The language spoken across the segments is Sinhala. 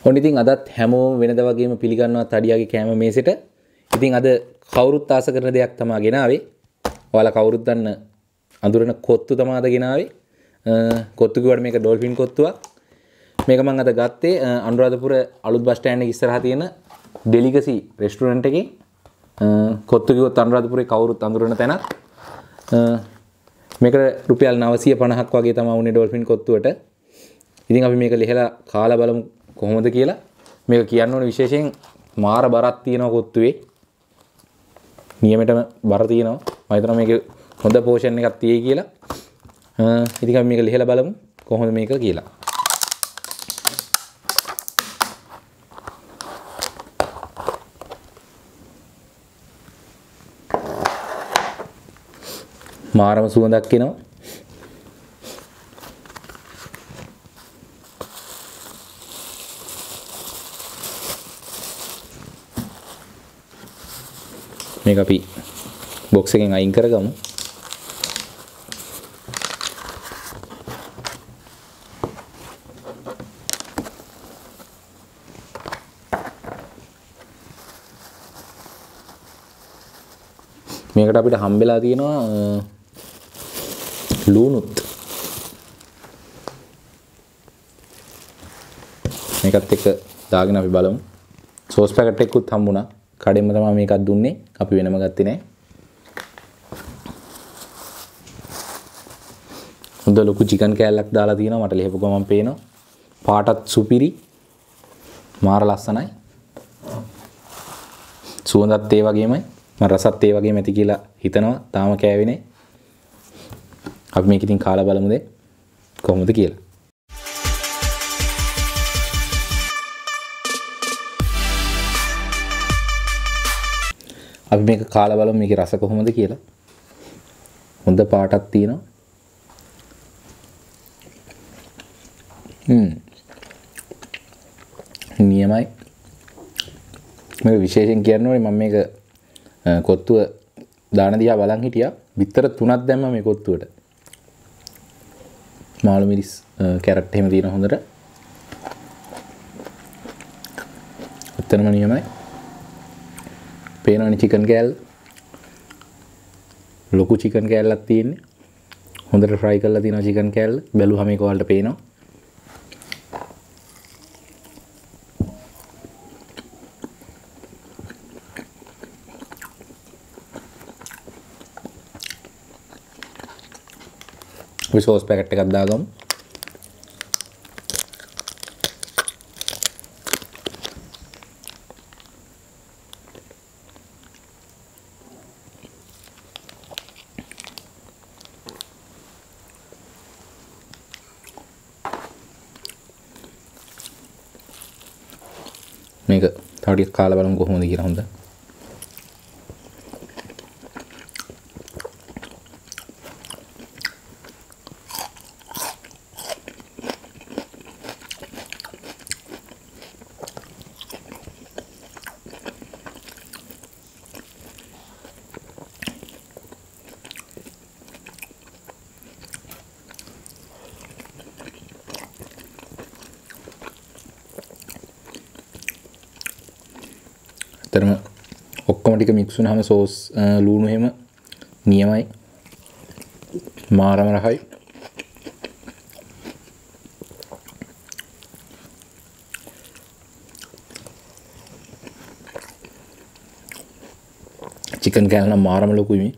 ඔන්න ඉතින් අදත් හැමෝම වෙනද වගේම පිළිගන්නවා තඩියාගේ කෑම මේසෙට. ඉතින් අද කවුරුත් ආස කරන දෙයක් තමයි ගෙනාවේ. ඔයාලා කවුරුත් දන්න අඳුරන කොත්තු තමයි අද ගෙනාවේ. කොත්තු කිව්වට මේක ඩොල්ෆින් කොත්තුවක්. මේක මම අද ගත්තේ අනුරාධපුර අලුත් බස් ස්ටෑන්ඩ් එක ඉස්සරහා තියෙන ඩෙලිගසි රෙස්ටුරන්ට් එකේ. කොත්තු කිව්වොත් අනුරාධපුරේ කවුරුත් අඳුරන තැනක්. මේක රුපියල් 950ක් වගේ තමයි උනේ ඩොල්ෆින් කොත්තුවට. ඉතින් අපි මේක ලිහලා කාලා බලමු කොහොමද කියලා. මේක කියන්න ඕනේ විශේෂයෙන් මාර බරක් තියෙනවා කොත්තුවේ. නියමෙටම බර තියෙනවා. මම හිතනවා මේකේ හොඳ පෝෂන් එකක් තියෙයි කියලා. ඉතින් අපි මේක ලිහලා බලමු කොහොමද මේක කියලා. මාරම සුවඳක් එනවා. මේක අපි බොක්ස් එකෙන් අයින් කරගමු. මේකට අපිට හම්බෙලා තියෙනවා ලුණුත්. මේකත් එක්ක දාගෙන අපි බලමු. සෝස් පැකට් එකකුත් හම්බුණා. කඩෙන්ම තමයි මේකක් දුන්නේ. අපි වෙනම ගත්තේ නෑ. හොඳ ලොකු චිකන් කෑල්ලක් දාලා තියෙනවා. මට ලිහපු ගමන් පේනවා. පාටත් සුපිරි. මාර ලස්සනයි. සුවඳත් ඒ වගේමයි. මම රසත් ඒ වගේම ඇති කියලා හිතනවා. තාම කෑවේ නෑ. අපි මේක ඉතින් කාලා බලමු දැන් කොහොමද කියලා. අපි මේක කාලා බලමු මේකේ රස කොහොමද කියලා. හොඳ පාටක් තියෙනවා. නියමයි. මේක විශේෂයෙන් කියන්න ඕනේ මම මේක කොත්තුව දාන දිහා බලන් හිටියා. විතර 3ක් දැම්මා මේ කොත්තුවට. මාළු මිරිස් කැරට් එහෙම තියෙන හොඳට. උත්තරම නියමයි. පේනවනේ චිකන් කෑල්ල. ලොකු චිකන් කෑල්ලක් තියෙන්නේ. හොඳට ෆ්‍රයි කරලා තියෙනවා චිකන් කෑල්ල. බැලුවම මේක ඔයාලට පේනවා. අපි සෝස් පැකට් එකක් දාගමු. මේක තව ටිකක් කාලා බලමු කොහොමද කියලා හොඳ. ඇත්තටම ඔක්කොම ටික මික්ස් වුණාම සෝස් ලුණු එහෙම නියමයි. මාරම රහයි. චිකන් කෑල්ල නම් මාරම ලොකුයි මේ.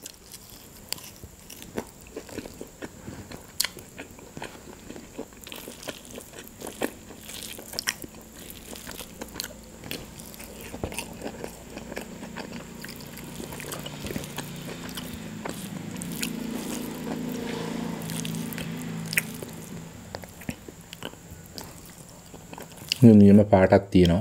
නියම පාටක් තියෙනවා.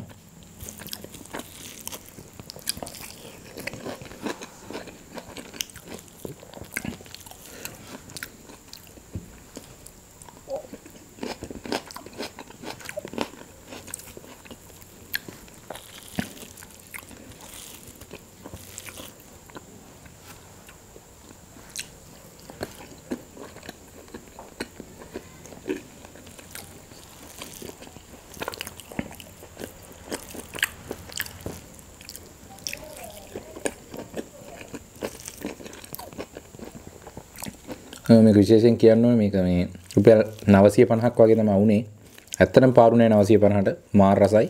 මේක විශේෂයෙන් කියන්න ඕනේ මේක මේ රුපියල් 950ක් වගේ තමයි වුනේ. ඇත්තටම පාරුනේ 950ට මාර රසයි.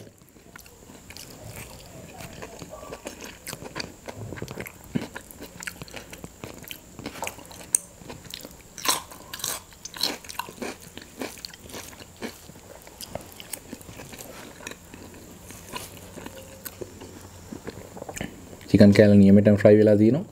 chicken කෑල්ල නියමෙටම fry වෙලා තියෙනවා.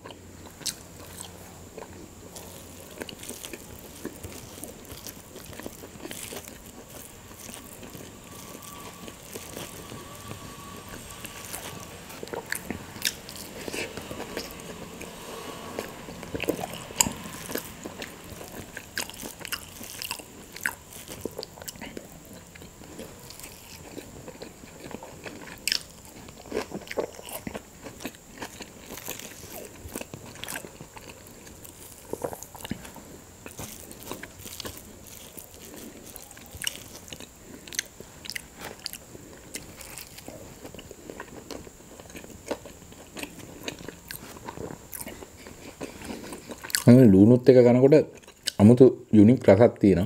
ලුණුත් එක කනකොට අමුතු යුනික් රසක් තියෙනවා.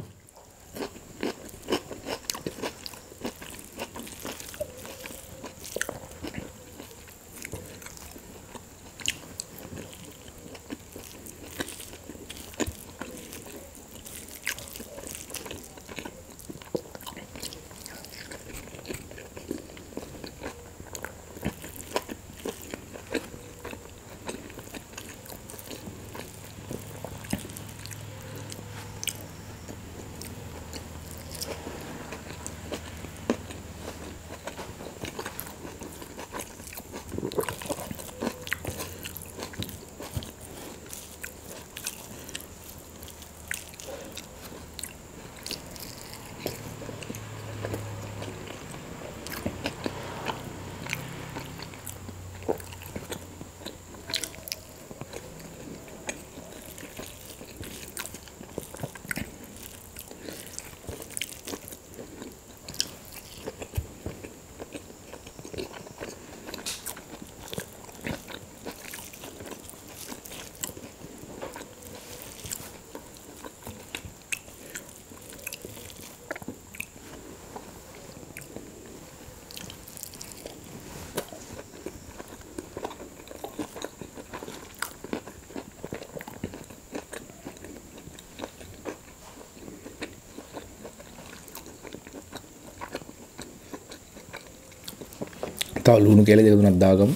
තව ලුණු කැලේ දෙක තුනක් දාගමු.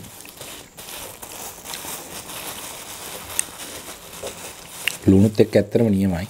ලුණුත් එක්ක ඇත්තටම නියමයි.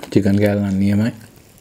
චිකන් කෑල්ල නම් නියමයි.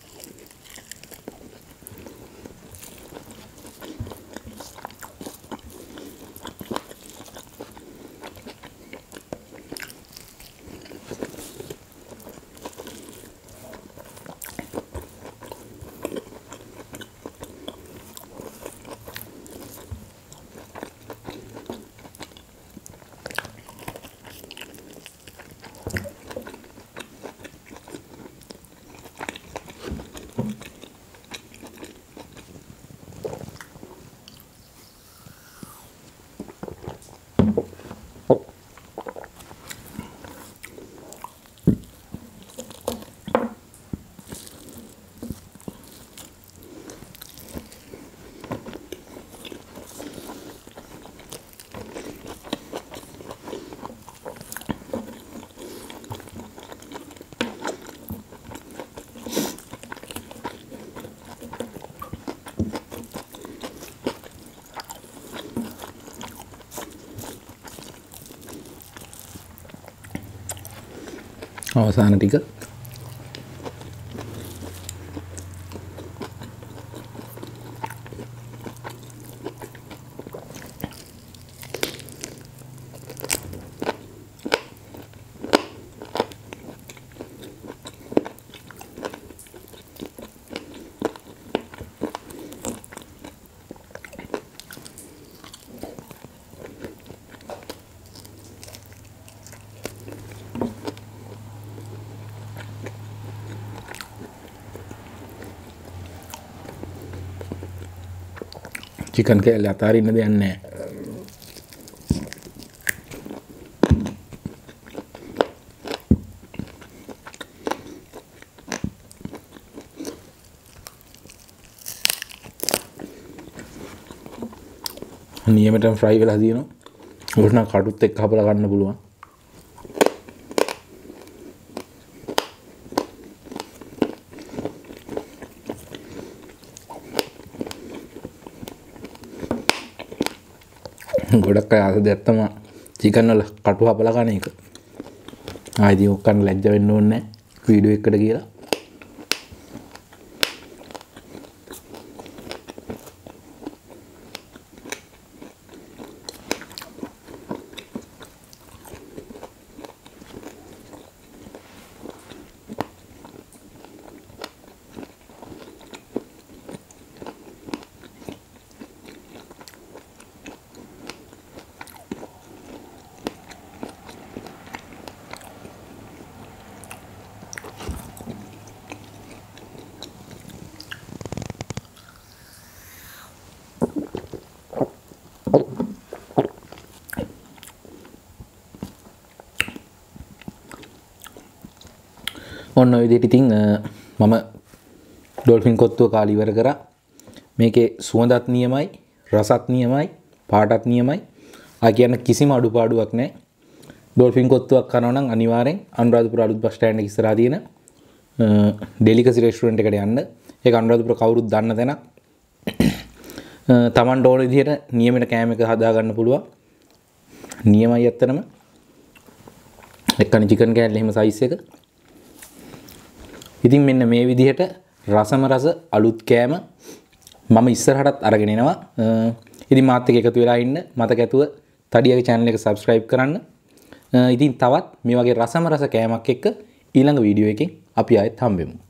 අවසාන ටික චිකන් කෑල්ල අතාරින්න දෙයක් නැහැ. නියමටම ෆ්‍රයි වෙලා තියෙනවා. උඩ නම් කටුත් එක්ක හපලා ගන්න පුළුවන්. ගොඩක් අය ආස දෙයක් තමයි චිකන් වල කටු හපලා කන එක. ආයිදී ඔක්කන් ලැජ්ජ වෙන්න ඕනේ නැහැ වීඩියෝ එකකට කියලා. ඔන්න ඔය විදිහට ඉතින් මම ඩොල්ෆින් කොත්තුව කාලේ ඉවර කරා. මේකේ සුවඳත් නියමයි, රසත් නියමයි, පාටත් නියමයි. ආ කියන කිසිම අඩුපාඩුවක් නැහැ. ඩොල්ෆින් කොත්තුවක් කනවා නම් අනිවාර්යෙන් අනුරාධපුර අලුත් බස් ස්ටෑන්ඩ් එක ඉස්සරහා තියෙන ඩෙලිකසි රෙස්ටුරන්ට් එකට යන්න. ඒක අනුරාධපුර කවුරුත් දන්න තැනක්. Tamanට ඕන විදිහට නියමෙට කෑම එක හදා ගන්න පුළුවන්. නියමයි ඇත්තටම. එක්කනේ චිකන් කෑල්ල එහෙම සයිස් එක. ඉතින් මෙන්න මේ විදිහට රසම රස අලුත් කෑම මම ඉස්සරහටත් අරගෙන එනවා. ඉතින් මාත් එක්ක එකතු වෙලා ඉන්න. මතක ඇතුව තඩියගේ channel එක subscribe කරන්න. ඉතින් තවත් මේ වගේ රසම රස කෑමක් එක්ක ඊළඟ වීඩියෝ එකකින් අපි ආයෙත් හම්බෙමු.